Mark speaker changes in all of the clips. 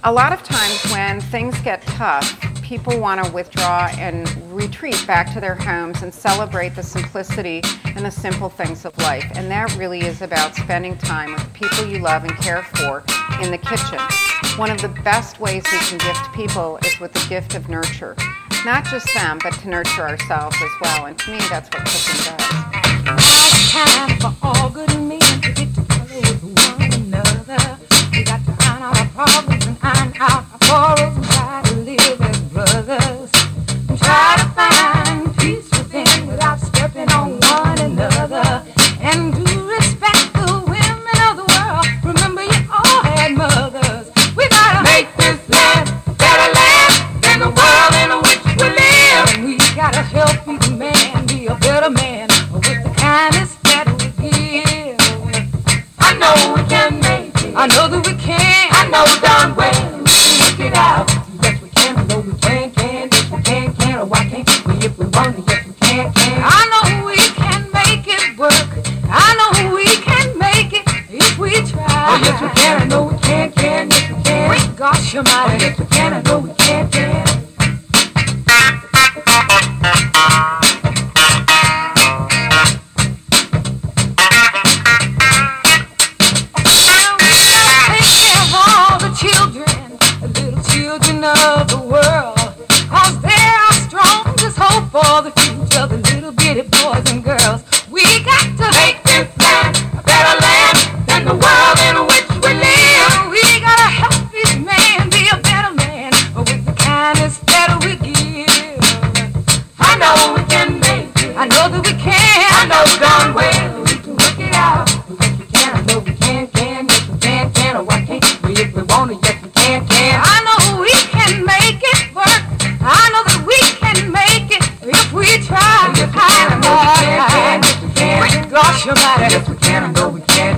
Speaker 1: A lot of times when things get tough, people want to withdraw and retreat back to their homes and celebrate the simplicity and the simple things of life. And that really is about spending time with the people you love and care for in the kitchen. One of the best ways we can gift people is with the gift of nurture. Not just them, but to nurture ourselves as well. And to me, that's what cooking does.
Speaker 2: Now it's time for all good men to get together with one another. We got to iron out our problems and iron out our quarrels and try to live as brothers. And try to find peace within without stepping on one another. And do respect the women of the world. Remember, you all had mothers. We gotta make this land a better land than the world in which we live. And we gotta help each man be a better man with the kindness that we give. I know we can make it. I know that we can. I know darn well we can work it out. Yes we can. I know we can. Yes we can. Or why can't we if we want to? Yes we can. I know we can make it work. I know we can make it if we try. Oh yes we can. I know we can. Yes we can. Great gosh almighty. Oh yes we can. I know we can. Of the world, 'cause they're our strongest hope for the future, the little bitty boys and girls. We got to make this land a better land than the world in which we live. We gotta help each man be a better man with the kindness that we give. I know we can make it. I know that we can. I know darn well we can work it out. Yes we can. I know we can. Yes we can. Or why can't we if we want to? Yes we can. I know we can make it work. I know that we can make it if we try. Yes, we can. I know we can. Yes, we can. Great gosh almighty. Yes, we can. I know we can.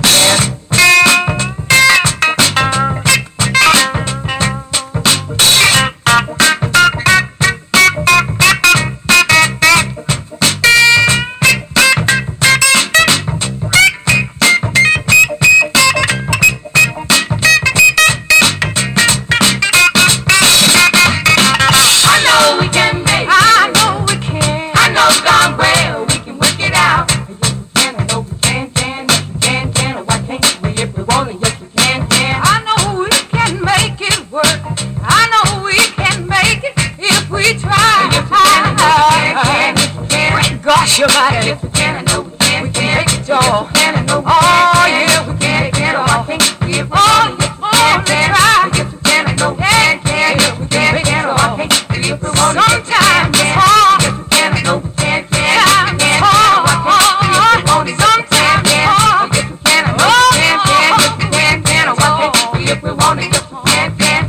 Speaker 2: Gosh, your body. Yes, we can. I know we can. We can make it all. Oh, yeah, we can make it all. Oh, yes, we can. Yes, we can. I know we can. Yes, we can make it all. Sometimes it's hard. Yes, we can. I know we can. Sometimes it's hard. Sometimes it's hard. Yes, we can. I know we can. Yes, we can. If we want it, yes, we can.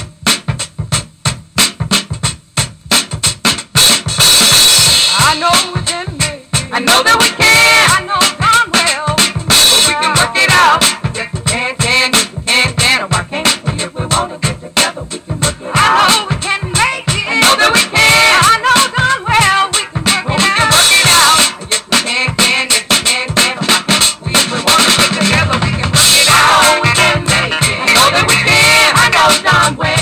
Speaker 2: I know we can make it. I know that we can. I know darn well we can work it out. Yes we can. Yes we can. Or why can't we if we want to get together? We can work it out. I know we can make it. I know that we can. I know darn well we can work it out. We can work it out. Yes we can. Yes we can. Or why can't we if we want to get together? We can work it out. I know we can make it. I know that we can. I know darn well.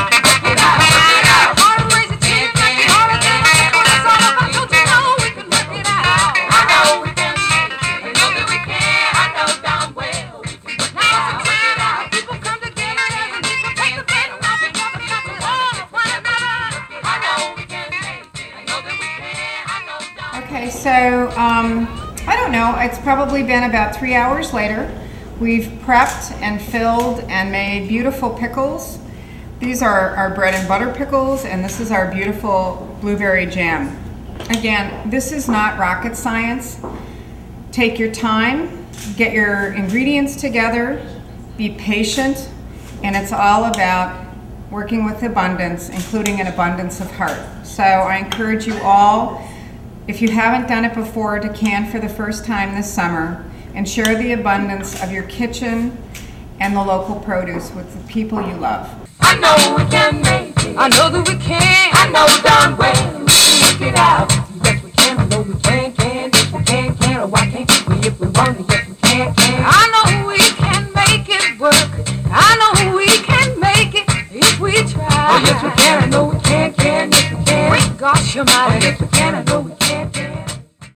Speaker 1: Okay, so I don't know, it's probably been about 3 hours later. We've prepped and filled and made beautiful pickles. These are our bread and butter pickles, and this is our beautiful blueberry jam. Again, this is not rocket science. Take your time, get your ingredients together, be patient, and it's all about working with abundance, including an abundance of heart. So I encourage you all, if you haven't done it before, to can for the first time this summer and share the abundance of your kitchen and the local produce with the people you love.
Speaker 2: I know we can make it. I know that we can. I know darn well we can work it out. Yes we can. I know we can. Yes we can. Or why can't we if we want to? Yes we can. I know we can make it work. I know we can make it Oh, yes, we can. I know we can. Yes, we can. Gosh, you're mighty. Oh, yes, we can. I know